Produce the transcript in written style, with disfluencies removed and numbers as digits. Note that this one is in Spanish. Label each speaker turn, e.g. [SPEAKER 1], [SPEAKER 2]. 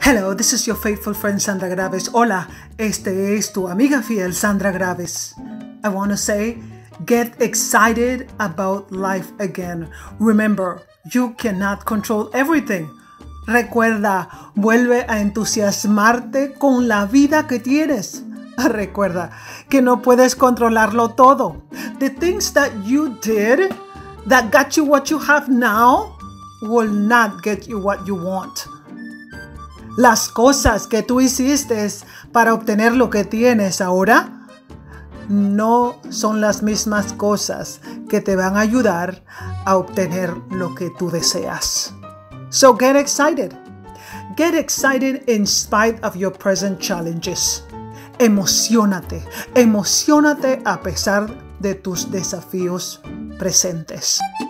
[SPEAKER 1] Hello, this is your faithful friend Sandra Graves. Hola, este es tu amiga fiel Sandra Graves. I want to say, get excited about life again. Remember, you cannot control everything. Recuerda, vuelve a entusiasmarte con la vida que tienes. Recuerda que no puedes controlarlo todo. The things that you did that got you what you have now will not get you what you want. Las cosas que tú hiciste para obtener lo que tienes ahora no son las mismas cosas que te van a ayudar a obtener lo que tú deseas. So get excited. Get excited in spite of your present challenges. Emociónate. Emociónate a pesar de tus desafíos presentes.